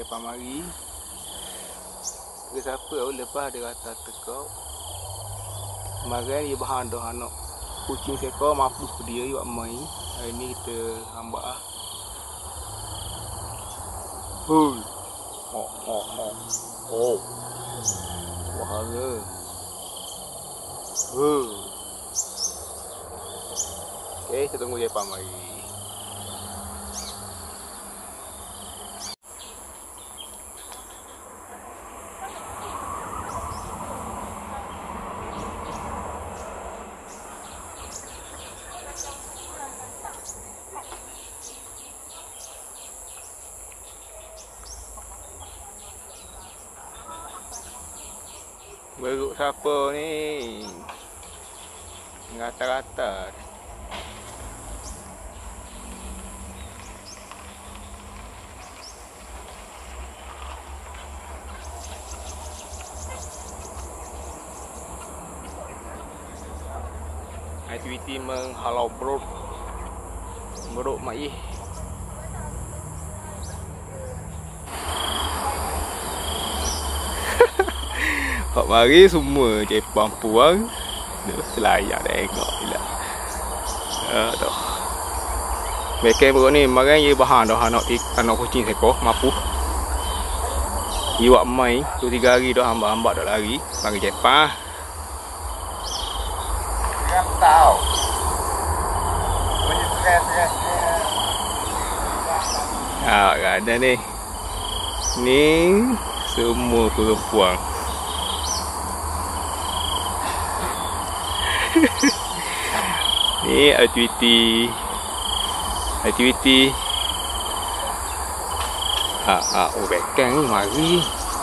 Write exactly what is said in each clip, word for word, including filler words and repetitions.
depan mari. Ke siapa oh, lepas dia kata tekau. Kemarin dia bahan dah anak kucing sekor mampu dia buat main. Hari ni kita hamba ah. Hui. Oh oh oh. Oh. Wahara. Huh. Okey, kita tunggu depan mari. Beruk siapa ni? Rata-rata. Aktiviti menghalau perut. Beruk mak ih. Hak mari semua Jepang puang. Dia selayak tengok pula. Ya dah. Mereka beruk ni makan ye bahan dah anak anak kucing sekor mampu. Iwak mai tu tiga hari dah hamba-hamba dah lari mari Jepang. Siap tahu. Bunyi stres-stres. Ah, ada ni. Ni semua perempuan. Ni aktiviti aktiviti ha ha oh bekang ni mari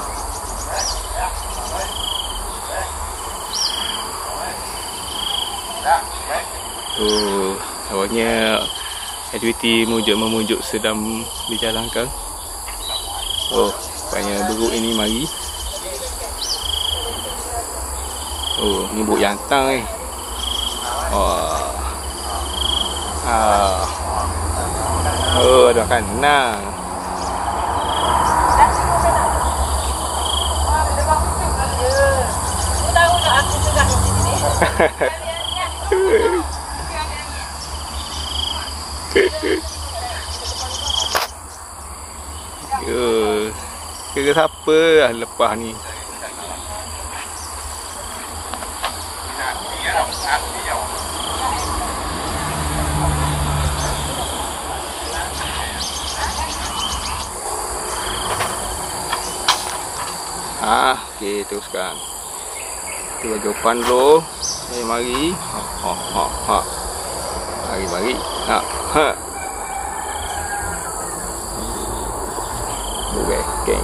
oh awalnya aktiviti mujuk memujuk sedang dijalankan. Oh banyak beruk ini mari. Oh ni buruk jantan ni. Oh. Ah. Oh, dah kena. Yo, kira siapa lah lepas ni? Ah, okey teruskan. Kita bagi umpan dulu. Mari mari. Ha ha ha. ha. Mari mari. Ha ha. Okey, okey.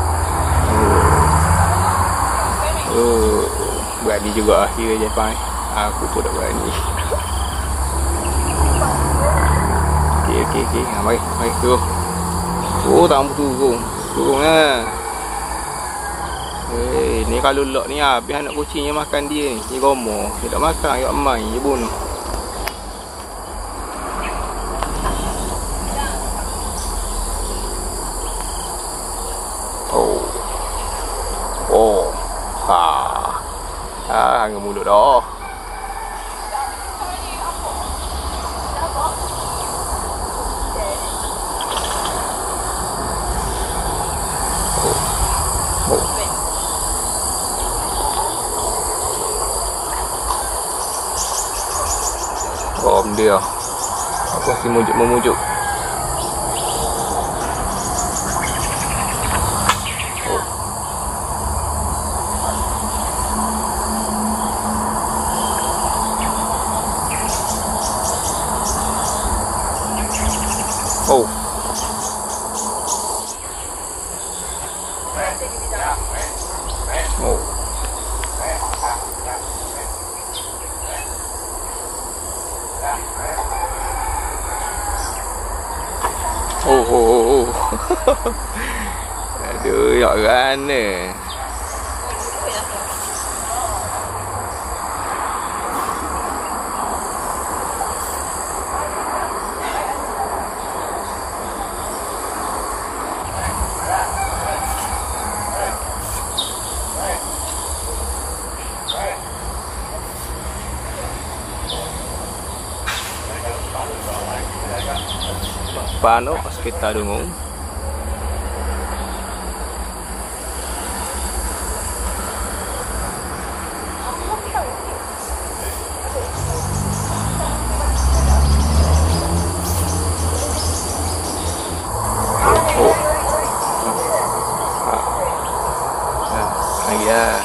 Oh, berani juga akhir Jepang. Aku pun dah berani. Okey okey okey. Ha, mari mari turun. Oh, tak mampu turun. Turunlah. Eh, ni kalau lok ni habis anak kucingnya makan dia ni. Ni gomo. Dia tak makan, dia main, dia bunuh. Oh. Oh. Ha. Ha, hang mulut dah. Om dia. Aku masih mujuk memujuk. Oh. Oh. Oh. Oh, oh, oh, oh. Aduh, yak rana. depan tu hospital Dungung. Ya.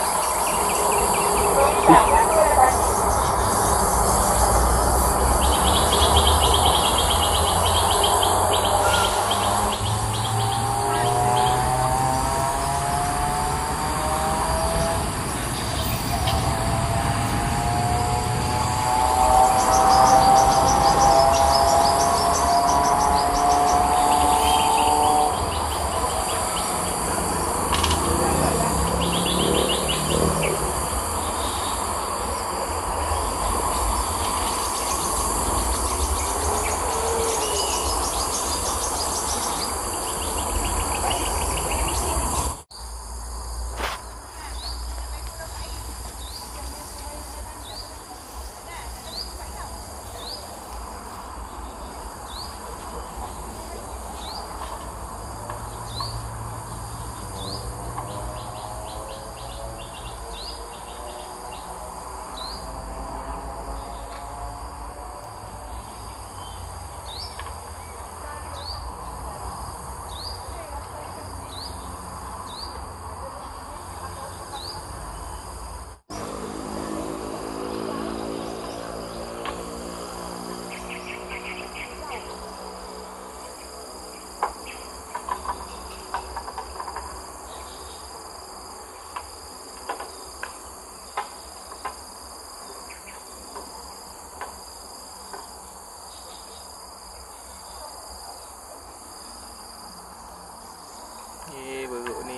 Ni beruk ni.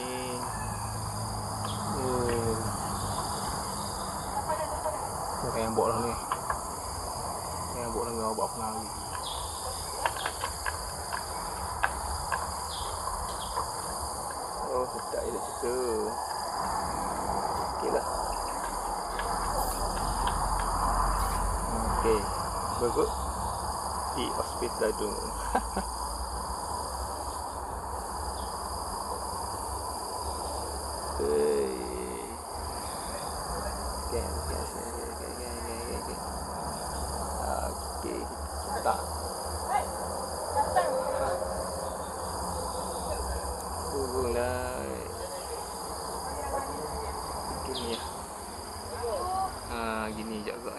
Oh. Ni yang buat lah ni. Yang buat dengan buat penari. Oh, sedap dia situ. Okey lah. Okey. Beruk di hospital Dungung. Okey, tak. Turunlah. Gini ya. Ah, gini je agak.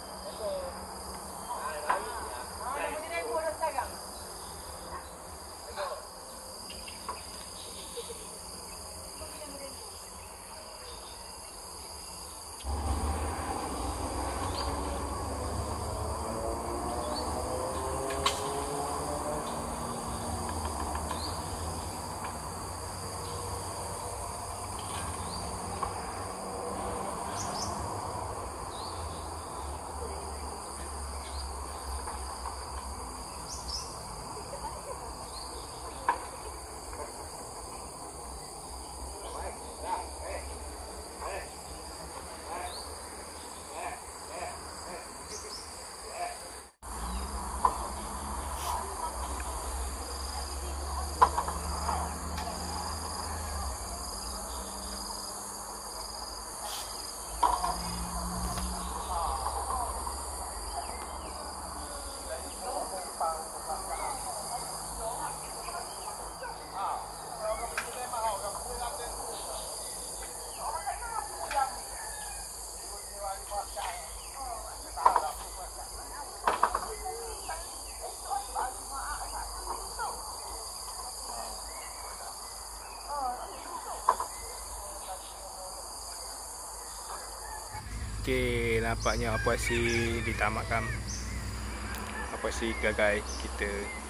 Okey, nampaknya operasi ditamatkan. Operasi gagal kita